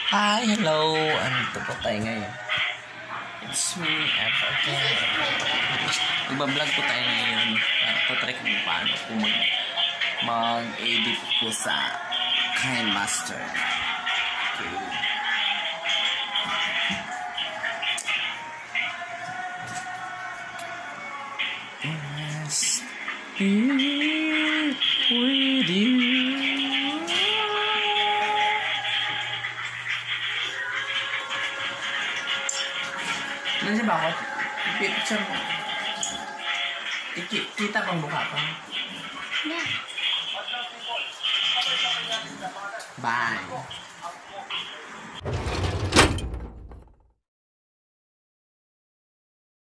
Hi, hello! Andito po tayo ngayon. It's me, F again. Magbablog po tayo ngayon. Tatry kung paano po mag-edit po sa KineMaster. Okay. Yes. Be with you. Nandiyan ba ako? Picture mo. Kita pang mukha ko. Yeah. Bye.